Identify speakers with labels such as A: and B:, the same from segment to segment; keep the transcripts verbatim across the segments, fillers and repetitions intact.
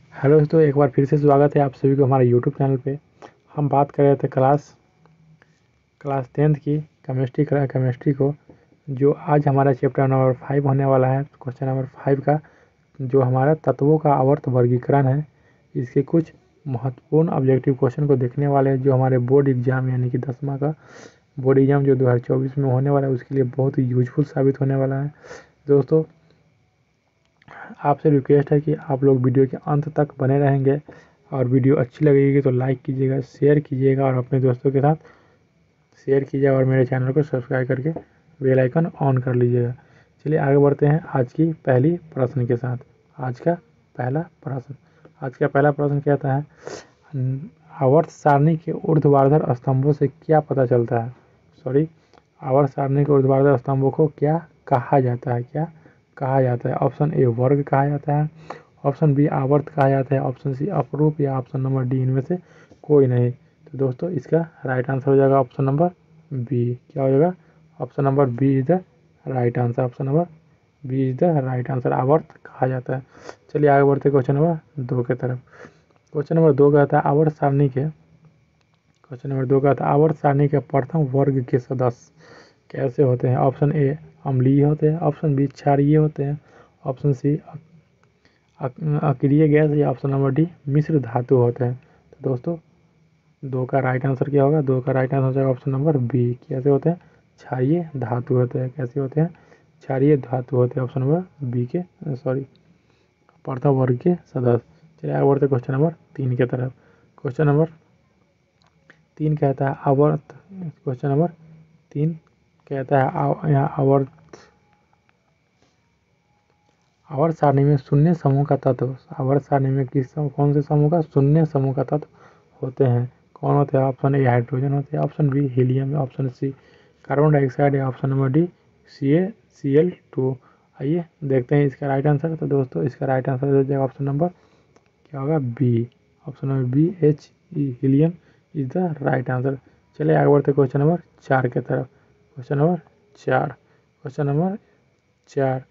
A: Hello दोस्तों, एक बार फिर से स्वागत है आप सभी को हमारे यूट्यूब चैनल पे। हम बात कर रहे थे क्लास क्लास टेंथ की केमिस्ट्री केमिस्ट्री को, जो आज हमारा चैप्टर नंबर फाइव होने वाला है। क्वेश्चन नंबर फाइव का जो हमारा तत्वों का आवर्त वर्गीकरण है, इसके कुछ महत्वपूर्ण ऑब्जेक्टिव क्वेश्चन को देखने वाले हैं, जो हमारे बोर्ड एग्जाम यानी कि दसवां का बोर्ड एग्जाम जो दो हज़ार चौबीस में होने वाला है, उसके लिए बहुत ही यूजफुल साबित होने वाला है। दोस्तों, आपसे रिक्वेस्ट है कि आप लोग वीडियो के अंत तक बने रहेंगे, और वीडियो अच्छी लगेगी तो लाइक कीजिएगा, शेयर कीजिएगा और अपने दोस्तों के साथ शेयर कीजिएगा, और मेरे चैनल को सब्सक्राइब करके बेल आइकन ऑन कर लीजिएगा। चलिए आगे बढ़ते हैं आज की पहली प्रश्न के साथ। आज का पहला प्रश्न आज का पहला प्रश्न कहता है, आवर्त सारणी के ऊर्ध्वाधर स्तंभों से क्या पता चलता है। सॉरी आवर्त सारणी के ऊर्ध्वाधर स्तंभों को क्या कहा जाता है क्या कहा जाता है। ऑप्शन ए वर्ग कहा जाता है, ऑप्शन बी आवर्त कहा जाता है, ऑप्शन सी अपरूप, या ऑप्शन नंबर डी इनमें से कोई नहीं। तो दोस्तों, इसका राइट आंसर हो जाएगा ऑप्शन नंबर बी। क्या हो जाएगा? Option number B is the right answer. Option number B is the right answer, आवर्त कहा जाता है। चलिए आगे बढ़ते क्वेश्चन नंबर दो की तरफ। क्वेश्चन नंबर दो कहता है आवर्त सारणी के क्वेश्चन नंबर दो कहता है आवर्त सारणी के प्रथम वर्ग के सदस्य कैसे होते हैं। ऑप्शन ए अम्लीय होते हैं, ऑप्शन बी क्षारीय होते हैं, ऑप्शन सी अक्रिय गैस, या ऑप्शन नंबर डी मिश्र धातु होते हैं। तो दोस्तों, दो का राइट आंसर क्या होगा? दो का राइट आंसर हो जाएगा ऑप्शन नंबर बी। कैसे होते हैं? क्षारीय धातु होते हैं। कैसे होते हैं? क्षारीय धातु होते हैं। ऑप्शन नंबर बी के सॉरी प्रथम वर्ग के सदस्य। चलिए आगे बढ़ते क्वेश्चन नंबर तीन की तरफ। क्वेश्चन नंबर तीन कहता है आवर्त क्वेश्चन नंबर तीन कहता है यहाँ आवर्त आवर्त सारणी में शून्य समूह का तत्व आवर्त सारणी में किस कौन से समूह का शून्य समूह का तत्व होते हैं? कौन होते हैं? ऑप्शन ए हाइड्रोजन होते हैं, option B helium, option C carbon dioxide, या option number D C A C L two. आइए देखते हैं इसका राइट आंसर। तो दोस्तों, इसका राइट आंसर हो जाएगा ऑप्शन नंबर क्या होगा? B. Option number B H E helium is the right answer. चलिए आगे बढ़ते क्वेश्चन नंबर चार की तरफ। क्वेश्चन नंबर चार क्वेश्चन नंबर चार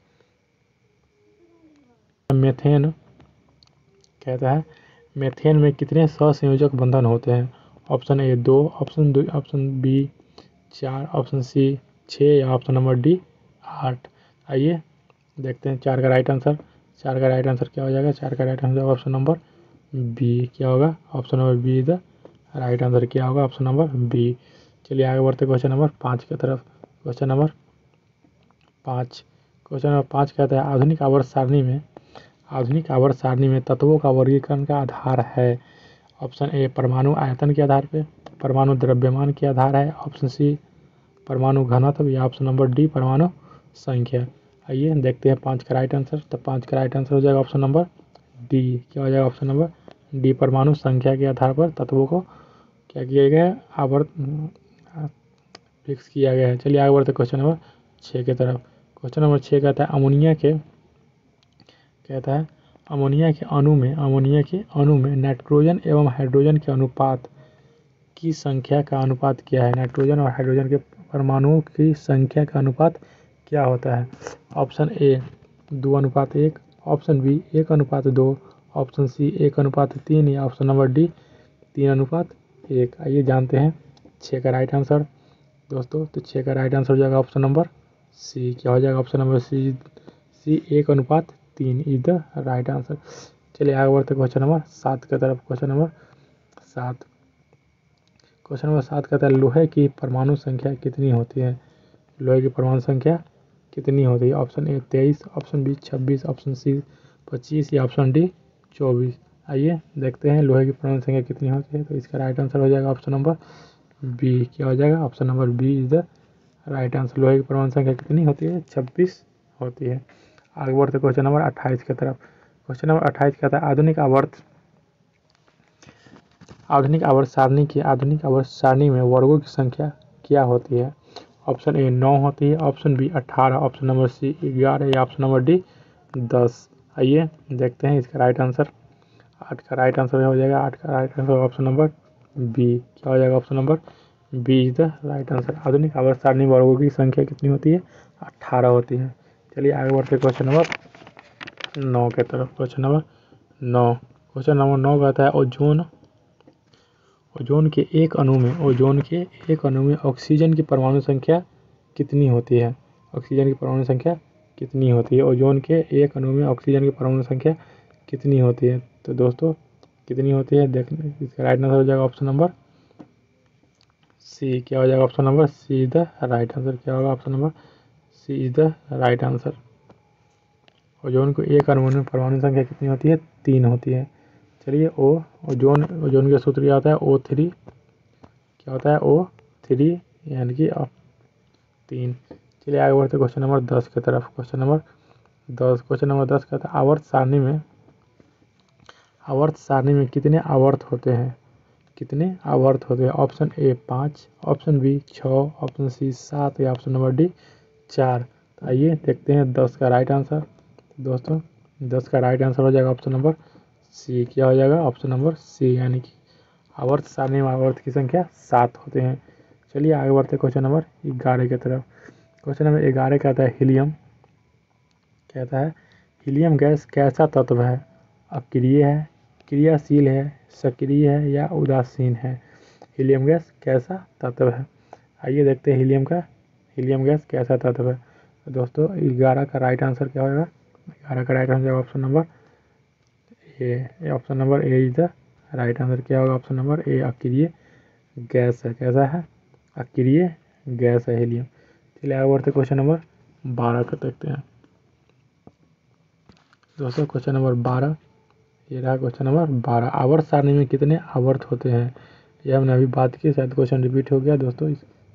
A: मेथेन कहता है मेथेन में कितने सहसंयोजक बंधन होते हैं। ऑप्शन ए दो, ऑप्शन दो, ऑप्शन बी चार, ऑप्शन सी छः, या ऑप्शन नंबर डी आठ। आइए देखते हैं चार का राइट आंसर। चार का राइट आंसर क्या हो जाएगा? चार का right answer option number B. क्या होगा? Option number B the right answer क्या होगा? Option number B. चलिए आगे बढ़ते क्वेश्चन नंबर पाँच की तरफ। क्वेश्चन नंबर पाँच क्वेश्चन नंबर पाँच कहता है आधुनिक आवर्त सारणी में आधुनिक आवर्त सारणी में तत्वों का वर्गीकरण का आधार है। ऑप्शन ए परमाणु आयतन के आधार पे, परमाणु द्रव्यमान के आधार है, ऑप्शन सी परमाणु घनत्व, या ऑप्शन नंबर डी परमाणु संख्या। आइए देखते हैं पाँच का राइट आंसर। तो पाँच का राइट आंसर हो जाएगा ऑप्शन नंबर डी। क्या हो जाएगा? ऑप्शन नंबर डी परमाणु संख्या के आधार पर तत्वों को क्या किया गया है? आवर्त फिक्स किया गया है। चलिए आगे बढ़ते क्वेश्चन नंबर छः की तरफ। क्वेश्चन नंबर छः कहता है अमोनिया के कहता है अमोनिया के अणु में अमोनिया के अणु में नाइट्रोजन एवं हाइड्रोजन के अनुपात की संख्या का अनुपात क्या है? नाइट्रोजन और हाइड्रोजन के परमाणुओं की संख्या का अनुपात क्या होता है? ऑप्शन ए दो अनुपात एक, ऑप्शन बी एक अनुपात दो, ऑप्शन सी एक अनुपात तीन, या ऑप्शन नंबर डी तीन अनुपात एक। आइए जानते हैं छः का राइट आंसर। दोस्तों, तो छः का राइट आंसर हो जाएगा ऑप्शन नंबर सी। क्या हो जाएगा? ऑप्शन नंबर सी सी एक अनुपात तीन इज द राइट आंसर। चलिए आगे बढ़ते क्वेश्चन नंबर सात की तरफ। क्वेश्चन नंबर सात क्वेश्चन नंबर सात कहता है लोहे की परमाणु संख्या कितनी होती है? लोहे की परमाणु संख्या कितनी होती है? ऑप्शन ए तेईस, ऑप्शन बी छब्बीस, ऑप्शन सी पच्चीस, या ऑप्शन डी चौबीस। आइए देखते हैं लोहे की परमाणु संख्या कितनी होती है। तो इसका राइट आंसर हो जाएगा ऑप्शन नंबर बी। क्या हो जाएगा? Option number B is the right answer. लोहे की परमाणु संख्या कितनी होती है? छब्बीस होती है। आगे बढ़ते क्वेश्चन नंबर अट्ठाईस की तरफ। क्वेश्चन नंबर अट्ठाईस कहता है आधुनिक आवर्त आधुनिक आवर्त सारणी की आधुनिक आवर्त सारणी में वर्गों की संख्या क्या होती है? ऑप्शन ए नौ होती है, ऑप्शन बी अठारह, ऑप्शन नंबर सी ग्यारह, या ऑप्शन नंबर डी दस। आइए देखते हैं इसका राइट आंसर। आठ का राइट आंसर हो जाएगा आठ का right answer option number B. क्या हो जाएगा? Option number B is the right answer. आधुनिक आवर्त सारणी वर्गों की संख्या कितनी होती है? अट्ठारह होती है। चलिए आगे बढ़ते क्वेश्चन नंबर नौ की तरफ। क्वेश्चन नंबर नौ क्वेश्चन नंबर नौ कहता है ओजोन ओजोन के एक अणु में ओजोन के एक अणु में ऑक्सीजन की परमाणु संख्या कितनी होती है? ऑक्सीजन की परमाणु संख्या कितनी होती है? ओजोन के एक अणु में ऑक्सीजन की परमाणु संख्या कितनी होती है? तो दोस्तों कितनी होती है देखने, इसका राइट आंसर हो जाएगा ऑप्शन नंबर सी। क्या हो जाएगा? Option number C is the right answer. क्या होगा? Option number C is the right answer. Ozone को एक अणु में परमाणु संख्या कितनी होती है? तीन होती है। चलिए ओ ओजोन ओजोन का सूत्र क्या होता है? O three. क्या होता है? ओ थ्री यानी कि तीन। चलिए आगे बढ़ते क्वेश्चन नंबर दस की तरफ। क्वेश्चन नंबर दस क्वेश्चन नंबर दस कहता है आवर्त सारणी में आवर्त सारणी में कितने आवर्त होते हैं? कितने आवर्त होते हैं? ऑप्शन ए पाँच, ऑप्शन बी छः, ऑप्शन सी सात या ऑप्शन नंबर डी चार। तो आइए देखते हैं दस का राइट आंसर। दोस्तों दस का राइट आंसर हो जाएगा ऑप्शन नंबर सी। क्या हो जाएगा? ऑप्शन नंबर सी यानी कि आवर्त सारणी में आवर्त की संख्या सात होते हैं। चलिए आगे बढ़ते क्वेश्चन नंबर ग्यारह की तरफ। क्वेश्चन नंबर ग्यारह कहता है हीलियम कहता है हीलियम गैस कैसा तत्व है? अक्रिय है, क्रियाशील है, सक्रिय है या उदासीन है? हीलियम गैस कैसा तत्व है? आइए देखते हैं हीलियम का हीलियम गैस कैसा तत्व है। तो दोस्तों ग्यारह का राइट आंसर क्या होगा? ग्यारह का right answer option number A. Option number A is the right answer. क्या होगा? ऑप्शन नंबर ए अक्रिय गैस है। कैसा है? अक्रिय गैस है हीलियम। चलिए आगे बढ़ते क्वेश्चन नंबर बारह को देखते हैं। दोस्तों क्वेश्चन नंबर बारह ये रहा क्वेश्चन नंबर बारह। आवर्त सारणी में कितने आवर्त होते हैं? ये हमने अभी बात की, शायद क्वेश्चन रिपीट हो गया दोस्तों।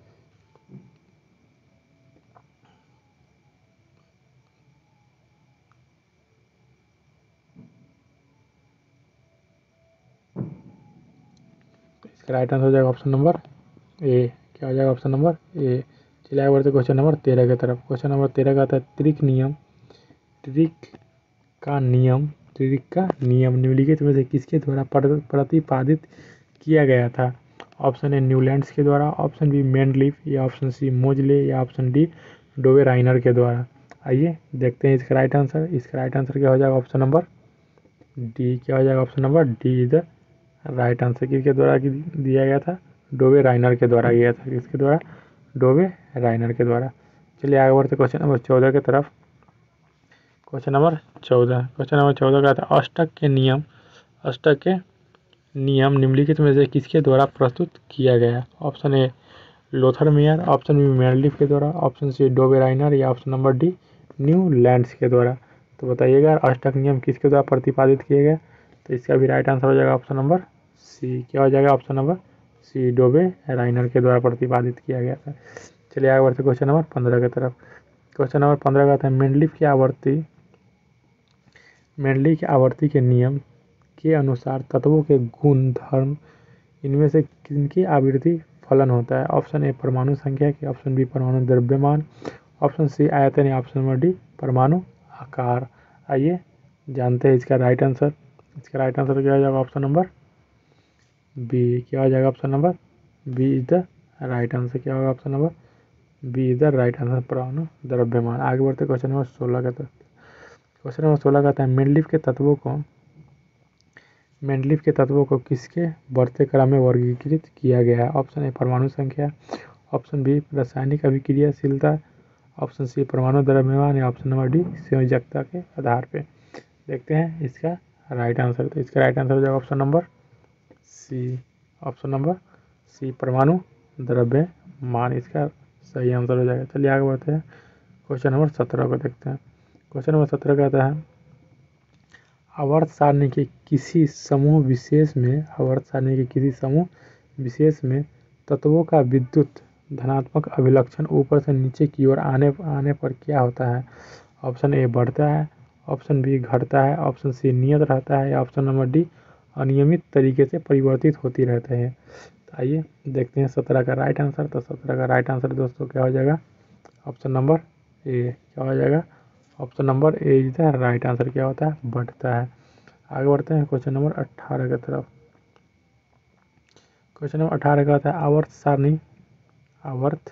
A: इसका राइट आंसर हो जाएगा ऑप्शन नंबर ए। क्या हो जाएगा? Option number A. चलिए आगे बढ़ते क्वेश्चन नंबर तेरह की तरफ। क्वेश्चन नंबर तेरह का आता है त्रिक नियम त्रिक का नियम त्रिक का नियम निम्नलिखित में से किसके द्वारा प्रतिपादित किया गया था? ऑप्शन ए न्यूलैंड्स के द्वारा, ऑप्शन बी मेंडलीफ या ऑप्शन सी मोजले या ऑप्शन डी डोवेराइनर के द्वारा। आइए देखते हैं इसका राइट आंसर। इसका राइट आंसर क्या हो जाएगा? Option number D. क्या हो जाएगा? Option number D is the right answer. किसके द्वारा दिया गया था? डोवेराइनर के द्वारा गया था। किसके द्वारा? डोवेराइनर के द्वारा। चलिए आगे बढ़ते क्वेश्चन नंबर चौदह की तरफ। क्वेश्चन नंबर चौदह क्वेश्चन नंबर चौदह का था अष्टक के नियम अष्टक के नियम निम्नलिखित में से किसके द्वारा प्रस्तुत किया गया? Option A Lothar Meyer, option B Mendeleev के द्वारा, ऑप्शन सी डोवेराइनर या ऑप्शन नंबर डी न्यूलैंड्स के द्वारा। तो बताइएगा अष्टक नियम किसके द्वारा प्रतिपादित किए गए? तो इसका भी राइट आंसर हो जाएगा ऑप्शन नंबर सी। क्या हो जाएगा? ऑप्शन नंबर सी डोवेराइनर के द्वारा प्रतिपादित किया गया था। चलिए आगे बढ़ते क्वेश्चन नंबर पंद्रह की तरफ। क्वेश्चन नंबर पंद्रह का था मेंडलीफ की आवर्ती मेंडली की आवर्ती के नियम के अनुसार तत्वों के गुण धर्म इनमें से किनकी आवृत्ति फलन होता है? ऑप्शन ए परमाणु संख्या की, ऑप्शन बी परमाणु द्रव्यमान, ऑप्शन सी आयतन या ऑप्शन नंबर डी परमाणु आकार। आइए जानते हैं इसका राइट आंसर। इसका राइट आंसर क्या हो जाएगा? Option number B. क्या हो जाएगा? Option number B is the right answer. क्या होगा? Option number B is the right answer परमाणु द्रव्यमान। आगे बढ़ते क्वेश्चन नंबर सोलह का तरफ। क्वेश्चन नंबर सोलह कहता है मेंडलीफ के तत्वों को मेंडलीफ के तत्वों को किसके बढ़ते क्रम में वर्गीकृत किया गया है? ऑप्शन ए परमाणु संख्या, ऑप्शन बी रासायनिक अभिक्रियाशीलता, ऑप्शन सी परमाणु द्रव्यमान या ऑप्शन नंबर डी संयोजकता के आधार पे। देखते हैं इसका राइट आंसर। तो इसका राइट आंसर हो जाएगा option number C. Option number C परमाणु द्रव्यमान इसका सही आंसर हो जाएगा। चलिए आगे बढ़ते हैं क्वेश्चन नंबर सत्रह को देखते हैं। क्वेश्चन नंबर सत्रह कहता है आवर्त सारणी के किसी समूह विशेष में आवर्त सारणी के किसी समूह विशेष में तत्वों का विद्युत धनात्मक अभिलक्षण ऊपर से नीचे की ओर आने आने पर क्या होता है? ऑप्शन ए बढ़ता है, ऑप्शन बी घटता है, ऑप्शन सी नियत रहता है या ऑप्शन नंबर डी अनियमित तरीके से परिवर्तित होती रहते हैं। तो आइए देखते हैं सत्रह का राइट आंसर। तो सत्रह का राइट आंसर दोस्तों क्या हो जाएगा? Option number A. क्या हो जाएगा? Option number A is the right answer. क्या होता है? बढ़ता है। आगे बढ़ते हैं क्वेश्चन नंबर अट्ठारह की तरफ। क्वेश्चन नंबर अठारह का होता है आवर्त सारणी आवर्त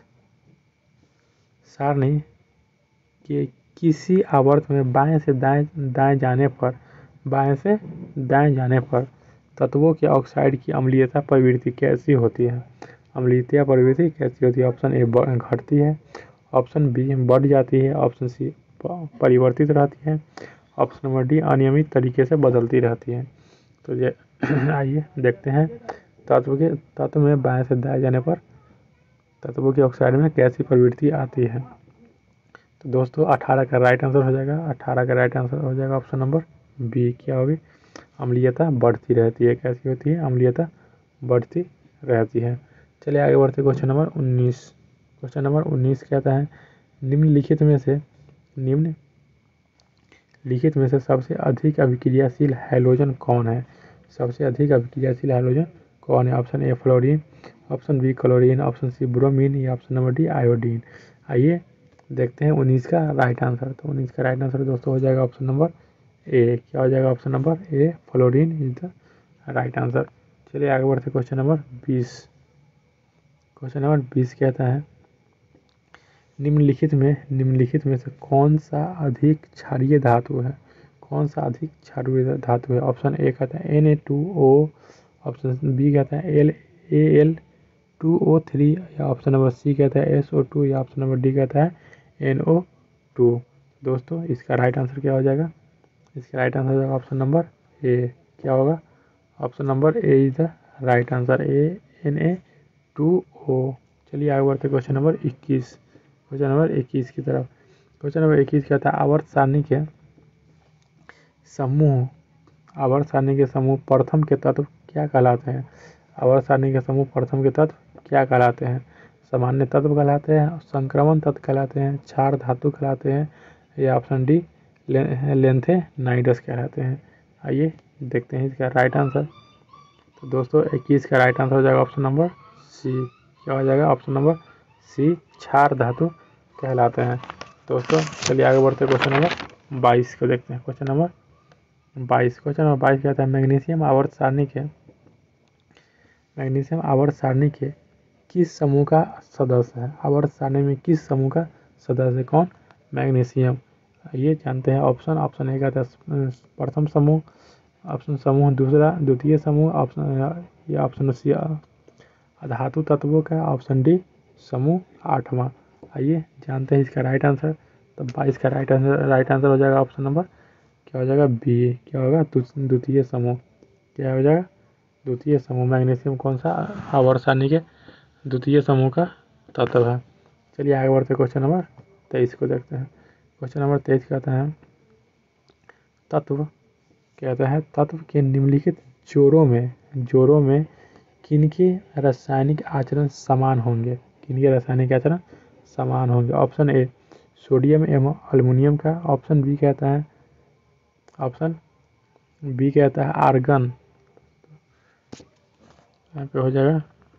A: सारणी के किसी आवर्त में बाएं से दाएं दाएं जाने पर बाएं से दाएं जाने पर तत्वों के ऑक्साइड की अम्लीयता प्रवृत्ति कैसी होती है? अम्लीयता प्रवृत्ति कैसी होती है? ऑप्शन ए घटती है, ऑप्शन बी बढ़ जाती है, ऑप्शन सी परिवर्तित रहती है, ऑप्शन नंबर डी अनियमित तरीके से बदलती रहती है। तो ये आइए देखते हैं तत्व के तत्व में बाएं से दाएं जाने पर तत्वों के ऑक्साइड में कैसी प्रवृत्ति आती है। तो दोस्तों अठारह का राइट आंसर हो जाएगा, अठारह का राइट आंसर हो जाएगा ऑप्शन नंबर बी। क्या होगी? अम्लीयता बढ़ती रहती है। कैसी होती है? अम्लीयता बढ़ती रहती है। चलिए आगे बढ़ते क्वेश्चन नंबर उन्नीस। क्वेश्चन नंबर उन्नीस कहता है निम्नलिखित में से निम्न लिखित में से सबसे अधिक अभिक्रियाशील हैलोजन कौन है? सबसे अधिक अभिक्रियाशील हैलोजन कौन है? Option A fluorine, option B chlorine, option C bromine या ऑप्शन नंबर डी आयोडीन। आइए देखते हैं उन्नीस का राइट आंसर। तो उन्नीस का राइट आंसर दोस्तों हो जाएगा ऑप्शन नंबर ए। क्या हो जाएगा? Option number A fluorine is the right answer. चलिए आगे बढ़ते क्वेश्चन नंबर बीस। क्वेश्चन नंबर बीस कहता है निम्नलिखित में निम्नलिखित में से कौन सा अधिक क्षारीय धातु है? कौन सा अधिक क्षारीय धातु है? ऑप्शन ए कहता है N A two O, option B कहता है L A L two O three या ऑप्शन नंबर सी कहता है एस ओ टू या ऑप्शन नंबर डी कहता है एन ओ टू। दोस्तों इसका राइट आंसर क्या हो जाएगा? इसका राइट आंसर हो जाएगा ऑप्शन नंबर ए। क्या होगा? Option number A is the right answer, A N A two O. चलिए आगे बढ़ते क्वेश्चन नंबर इक्कीस। क्वेश्चन नंबर इक्कीस की तरफ। क्वेश्चन नंबर इक्कीस कहता है आवर्त सारणी के समूह आवर्त सारणी के समूह प्रथम के तत्व क्या कहलाते हैं? आवर्त सारणी के समूह प्रथम के तत्व क्या कहलाते हैं? सामान्य तत्व कहलाते हैं, संक्रमण तत्व कहलाते हैं, क्षार धातु कहलाते हैं या ऑप्शन डी ले, लेंथेनाइडस कहलाते हैं। आइए देखते हैं इसका राइट आंसर। तो दोस्तों इक्कीस का राइट आंसर हो जाएगा ऑप्शन नंबर सी। क्या हो जाएगा? ऑप्शन नंबर सी क्षार धातु कहलाते हैं। दोस्तों चलिए आगे बढ़ते क्वेश्चन नंबर बाईस को देखते हैं। क्वेश्चन नंबर बाईस क्वेश्चन नंबर बाईस कहता है मैग्नीशियम आवर्त सारणी के मैग्नीशियम आवर्त सारणी के किस समूह का सदस्य है? आवर्त सारणी में किस समूह का सदस्य है? कौन? मैग्नीशियम। ये जानते हैं ऑप्शन ऑप्शन ए कहता है प्रथम समूह, ऑप्शन समूह दूसरा द्वितीय समूह, ऑप्शन या ऑप्शन सी धातु तत्वों का, ऑप्शन डी समूह आठवां। आइए जानते हैं इसका राइट आंसर। तो बाईस का राइट आंसर राइट आंसर हो जाएगा ऑप्शन नंबर क्या हो जाएगा? बी। क्या होगा? द्वितीय समूह। क्या हो जाएगा? द्वितीय समूह। मैग्नीशियम कौन सा? आवर्त सारणी के द्वितीय समूह का तत्व है। चलिए आगे बढ़ते क्वेश्चन नंबर तेईस को देखते हैं। क्वेश्चन नंबर तेईस कहता है तत्व कहता है तत्व के निम्नलिखित जोड़ों में जोड़ों में किनके रासायनिक आचरण समान होंगे? किनके रासायनिक आचरण समान होंगे? ऑप्शन ए सोडियम एवं एल्युमिनियम का, ऑप्शन बी कहता है ऑप्शन बी कहता है आर्गन। यहाँ पे हो जाएगा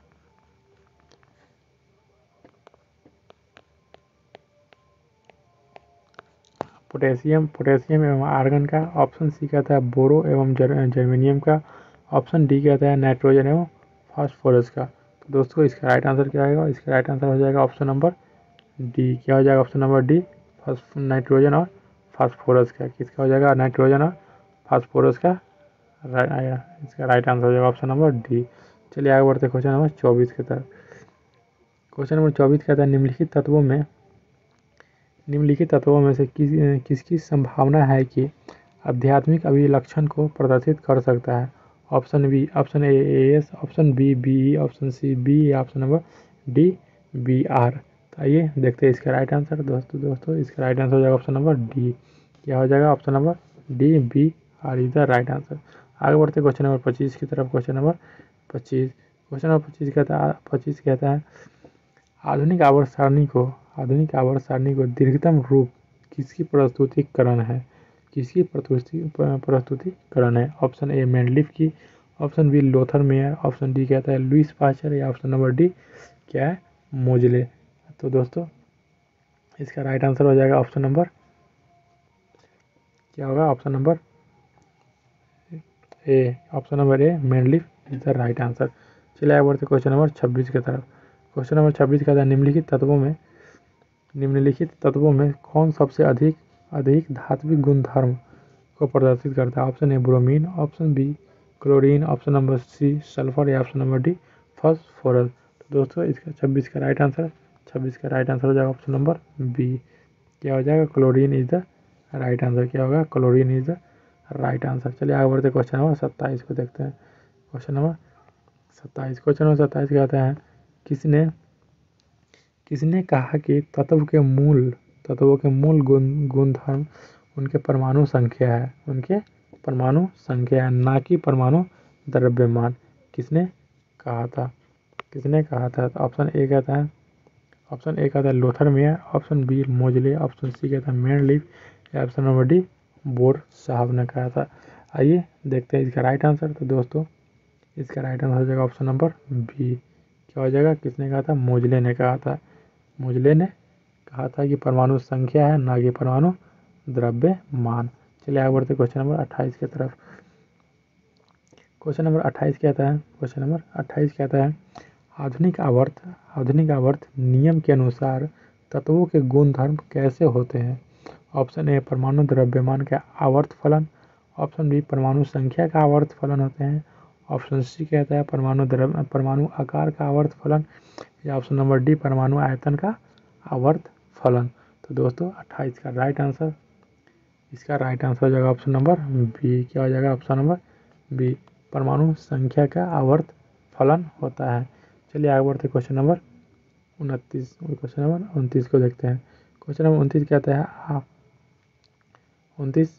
A: पोटेशियम पोटेशियम एवं आर्गन का, ऑप्शन सी कहता है बोरो एवं जर्मेनियम का, ऑप्शन डी कहता है नाइट्रोजन एवं फास्फोरस का। तो दोस्तों इसका राइट आंसर क्या आएगा? इसका राइट आंसर हो जाएगा ऑप्शन नंबर डी। क्या हो जाएगा? ऑप्शन नंबर डी नाइट्रोजन और फास्फोरस का। किसका हो जाएगा? नाइट्रोजन और फास्फोरस का। इसका राइट आंसर हो जाएगा ऑप्शन नंबर डी। चलिए आगे बढ़ते क्वेश्चन नंबर चौबीस की तरफ। क्वेश्चन नंबर चौबीस कहता है निम्नलिखित तत्वों में निम्नलिखित तत्वों में से किस किसकी संभावना है कि आध्यात्मिक अभिलक्षण को प्रदर्शित कर सकता है? Option B option A S, option B B, option C B या option number D B R. तो आइए देखते हैं इसका राइट आंसर। दोस्तों दोस्तों इसका राइट आंसर हो जाएगा ऑप्शन नंबर डी। क्या हो जाएगा? Option number D B R is the right answer. आगे बढ़ते क्वेश्चन नंबर पच्चीस की तरफ। क्वेश्चन नंबर पच्चीस क्वेश्चन नंबर पच्चीस कहता है पच्चीस कहता है आधुनिक आवर्त सारणी को आधुनिक आवर्त सारणी को दीर्घतम रूप किसकी प्रस्तुतिकरण है? किसकी प्रस्तुति प्रस्तुतिकरण है? ऑप्शन ए मेंडलीफ की, option B Lothar Meyer, option D कहता है लुईस पास्चर या ऑप्शन नंबर डी क्या है? मोजले। तो दोस्तों इसका राइट आंसर हो जाएगा ऑप्शन नंबर क्या होगा? Option number A option number A Mendeleev is the right answer. चलिए आगे बढ़ते क्वेश्चन नंबर छब्बीस की तरफ। क्वेश्चन नंबर छब्बीस कहता है निम्नलिखित तत्वों में निम्नलिखित तत्वों में कौन सबसे अधिक अधिक धात्विक गुणधर्म को प्रदर्शित करता है? Option A bromine, option B chlorine, option number C sulphur या ऑप्शन नंबर डी फॉस्फोरस। तो दोस्तों इसका छब्बीस का राइट आंसर छब्बीस का राइट आंसर हो जाएगा ऑप्शन नंबर बी। क्या हो जाएगा? Chlorine is the right answer. क्या होगा? Chlorine is the right answer. चलिए आगे बढ़ते क्वेश्चन नंबर सत्ताईस को देखते हैं। क्वेश्चन नंबर सत्ताईस क्वेश्चन नंबर सत्ताईस कहता है किसने किसने कहा कि तत्व के मूल तत्वों के मूल गुण गुणधर्म उनके परमाणु संख्या है उनके परमाणु संख्या है, ना कि परमाणु द्रव्यमान। किसने कहा था? किसने कहा था? ऑप्शन ए कहता है ऑप्शन ए कहता है Lothar Meyer, option B Moseley, option C कहता है मेंडलीफ या ऑप्शन नंबर डी बोर साहब ने कहा था। आइए देखते हैं इसका राइट आंसर। तो दोस्तों इसका राइट आंसर हो जाएगा ऑप्शन नंबर बी। क्या हो जाएगा? किसने कहा था? मोजले ने कहा था। मोजले ने कहा था कि परमाणु संख्या है, ना कि परमाणु द्रव्यमान। चलिए आगे बढ़ते क्वेश्चन नंबर अट्ठाईस की तरफ। क्वेश्चन नंबर अट्ठाईस कहता है क्वेश्चन नंबर अट्ठाईस कहता है आधुनिक आवर्त आधुनिक आवर्त नियम के अनुसार तत्वों के गुणधर्म कैसे होते हैं? ऑप्शन ए परमाणु द्रव्यमान का आवर्त फलन, ऑप्शन बी परमाणु संख्या का आवर्त फलन होते हैं, ऑप्शन सी कहता है परमाणु द्रव्य परमाणु आकार का आवर्त फलन या ऑप्शन नंबर डी परमाणु आयतन का आवर्त फलन। तो दोस्तों अट्ठाईस का राइट आंसर इसका राइट आंसर हो जाएगा ऑप्शन नंबर बी। क्या हो जाएगा? ऑप्शन नंबर बी परमाणु संख्या का आवर्त फलन होता है। चलिए आगे बढ़ते क्वेश्चन नंबर उनतीस क्वेश्चन नंबर उनतीस को देखते हैं। क्वेश्चन नंबर उनतीस कहता है उनतीस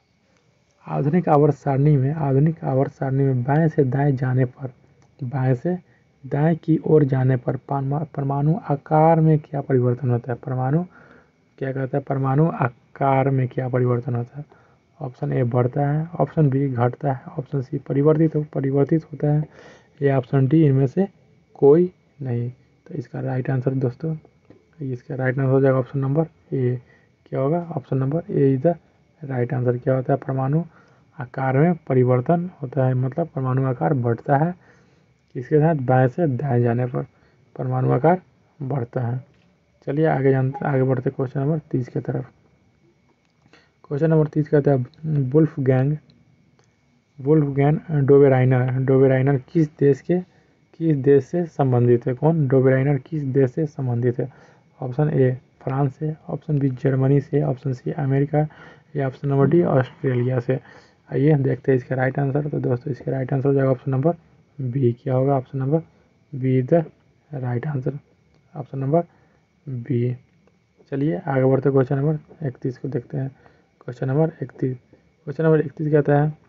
A: आधुनिक आवर्त सारणी में आधुनिक आवर्त सारणी में बाएं से दाएं जाने पर बाएं से दाएं की ओर जाने पर परमाणु आकार में क्या परिवर्तन होता है? परमाणु क्या कहता है? परमाणु आकार में क्या परिवर्तन होता है? ऑप्शन ए बढ़ता है, ऑप्शन बी घटता है, ऑप्शन सी परिवर्तित परिवर्तित होता है या ऑप्शन डी इनमें से कोई नहीं। तो इसका राइट आंसर दोस्तों इसका राइट आंसर हो जाएगा ऑप्शन नंबर ए। क्या होगा? Option number A is the right answer. क्या होता है? परमाणु आकार में परिवर्तन होता है, मतलब परमाणु आकार बढ़ता है। इसके साथ बाएं से दाएं जाने पर परमाणु आकार बढ़ता है। चलिए आगे जानते आगे बढ़ते क्वेश्चन नंबर तीस की तरफ। क्वेश्चन नंबर तीस कहता है Wolfgang Wolfgang Dobereiner Dobereiner किस देश के किस देश से संबंधित है? कौन डोबेराइनर किस देश से संबंधित है? ऑप्शन ए फ्रांस से, ऑप्शन बी जर्मनी से, ऑप्शन सी अमेरिका या ऑप्शन नंबर डी ऑस्ट्रेलिया से। आइए देखते हैं इसका राइट आंसर। तो दोस्तों इसका राइट आंसर हो जाएगा ऑप्शन नंबर बी। क्या होगा? Option number B is the right answer. Option number B. चलिए आगे बढ़ते क्वेश्चन नंबर इकतीस को देखते हैं। क्वेश्चन नंबर इकतीस क्वेश्चन नंबर इकतीस कहता है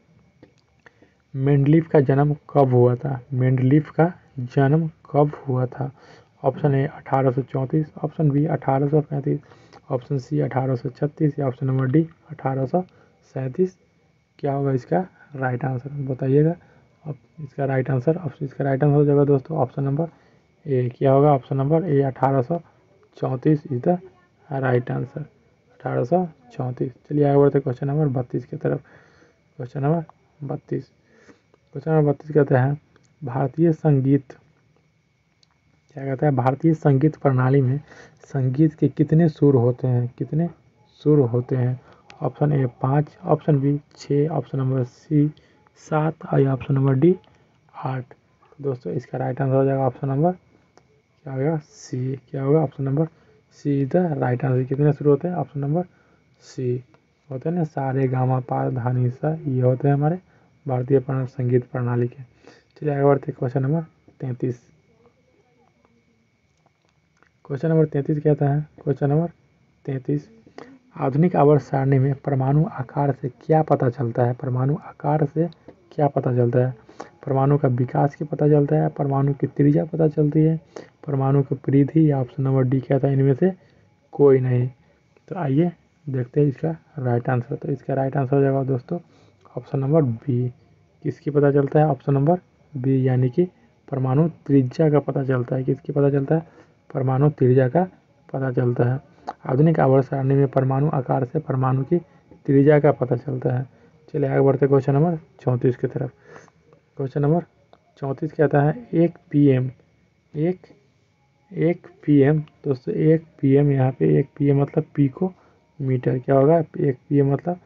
A: मेंडलीफ का जन्म कब हुआ था? मेंडलीफ का जन्म कब हुआ था? ऑप्शन ए अठारह सौ चौंतीस, ऑप्शन बी अठारह सौ पैंतीस, ऑप्शन सी अठारह सौ छत्तीस या ऑप्शन नंबर डी अठारह सौ सैंतीस। क्या होगा इसका राइट आंसर? बताइएगा। अब इसका राइट आंसर इसका राइट आंसर हो जाएगा दोस्तों ऑप्शन नंबर ए। क्या होगा? ऑप्शन नंबर ए अठारह सौ चौंतीस इज द राइट आंसर। अठारह सौ चौंतीस। चलिए आगे बढ़ते क्वेश्चन नंबर बत्तीस की तरफ। क्वेश्चन नंबर बत्तीस क्वेश्चन नंबर बत्तीस कहते हैं भारतीय संगीत क्या कहता है? भारतीय संगीत प्रणाली में संगीत के कितने सुर होते हैं? कितने सुर होते हैं? ऑप्शन ए पाँच, ऑप्शन बी छः, ऑप्शन नंबर सी सात और ऑप्शन नंबर डी आठ। दोस्तों इसका राइट आंसर हो जाएगा ऑप्शन नंबर क्या होगा? सी। क्या होगा? Option number C is the right answer. कितने शुरू होते हैं? ऑप्शन नंबर सी होते हैं ना सारे गामा पा धा नी सा, ये होते हैं हमारे भारतीय संगीत प्रणाली के। चलिए आगे बढ़ते क्वेश्चन नंबर तैंतीस। क्वेश्चन नंबर तैंतीस कहता है क्वेश्चन नंबर तैंतीस आधुनिक आवर्त सारणी में परमाणु आकार से क्या पता चलता है? परमाणु आकार से क्या पता चलता है? परमाणु का विकास की पता चलता है, परमाणु की त्रिज्या पता चलती है, परमाणु की परिधि या ऑप्शन नंबर डी कहता है इनमें से कोई नहीं। तो आइए देखते हैं इसका राइट आंसर। तो इसका राइट आंसर हो जाएगा दोस्तों ऑप्शन नंबर बी। किसकी पता चलता है? ऑप्शन नंबर बी यानी कि परमाणु त्रिज्या का पता चलता है। किसकी पता चलता है? परमाणु त्रिज्या का पता चलता है। आधुनिक आवर्त सारणी में परमाणु आकार से परमाणु की त्रिज्या का पता चलता है। चलिए आगे बढ़ते क्वेश्चन नंबर चौंतीस की तरफ। क्वेश्चन नंबर चौंतीस कहता है एक पीएम एक एक पीएम दोस्तों एक पीएम यहाँ पे एक पीएम मतलब पीको मीटर। क्या होगा? एक पीएम मतलब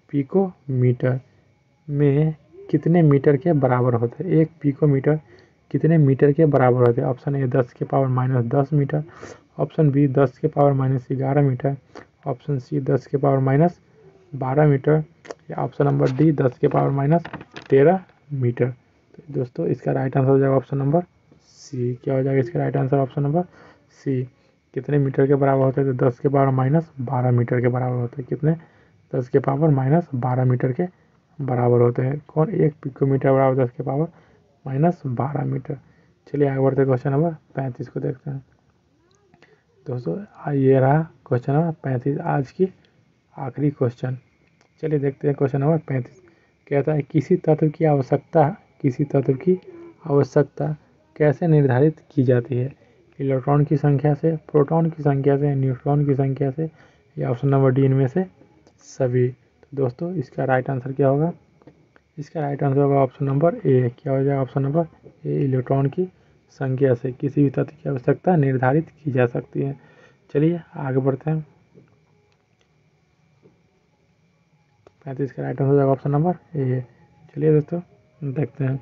A: पिकोमीटर में कितने मीटर के बराबर होते हैं? एक पिकोमीटर कितने मीटर के बराबर होते हैं? ऑप्शन ए दस के पावर माइनस दस मीटर, ऑप्शन बी दस के पावर माइनस ग्यारह मीटर, ऑप्शन सी दस के पावर माइनस बारह मीटर, या ऑप्शन नंबर डी दस के पावर माइनस तेरह मीटर। तो दोस्तों इसका राइट आंसर हो जाएगा ऑप्शन नंबर सी। क्या हो जाएगा इसका right answer? Option number C. कितने मीटर के बराबर होते हैं? तो दस के पावर माइनस बारह मीटर के बराबर होते हैं। कितने? दस के पावर माइनस बारह मीटर के बराबर होते हैं। कौन? एक पिकोमीटर बराबर दस के पावर माइनस बारह मीटर। चलिए आगे बढ़ते क्वेश्चन नंबर पैंतीस को देखते हैं। दोस्तों ये रहा क्वेश्चन नंबर पैंतीस, आज की आखिरी क्वेश्चन। चलिए देखते हैं क्वेश्चन नंबर पैंतीस। कहता है किसी तत्व की आवश्यकता किसी तत्व की आवश्यकता कैसे निर्धारित की जाती है? इलेक्ट्रॉन की संख्या से, प्रोटॉन की संख्या से, न्यूट्रॉन की संख्या से, या ऑप्शन नंबर डी इनमें से सभी। तो दोस्तों इसका राइट आंसर क्या होगा? इसका राइट आंसर होगा ऑप्शन नंबर ए। क्या हो जाएगा ऑप्शन नंबर ए? इलेक्ट्रॉन की संख्या से किसी भी तत्व की आवश्यकता निर्धारित की जा सकती है। चलिए आगे बढ़ते हैं। पैंतीस का राइट आंसर हो जाएगा ऑप्शन नंबर ए। चलिए दोस्तों देखते हैं।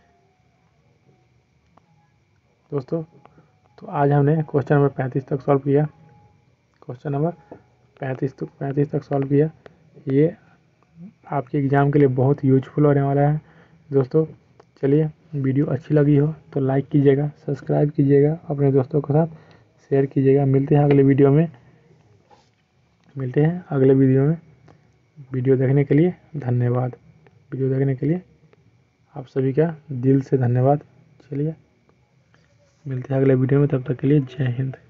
A: दोस्तों तो आज हमने क्वेश्चन नंबर पैंतीस तक सॉल्व किया। क्वेश्चन नंबर पैंतीस तक पैंतीस तक सॉल्व किया। ये आपके एग्ज़ाम के लिए बहुत यूजफुल होने वाला है दोस्तों। चलिए वीडियो अच्छी लगी हो तो लाइक कीजिएगा, सब्सक्राइब कीजिएगा, अपने दोस्तों के साथ शेयर कीजिएगा। मिलते हैं अगले वीडियो में मिलते हैं अगले वीडियो में। वीडियो देखने के लिए धन्यवाद। वीडियो देखने के लिए आप सभी का दिल से धन्यवाद। चलिए मिलते हैं अगले वीडियो में, तब तक के लिए जय हिंद।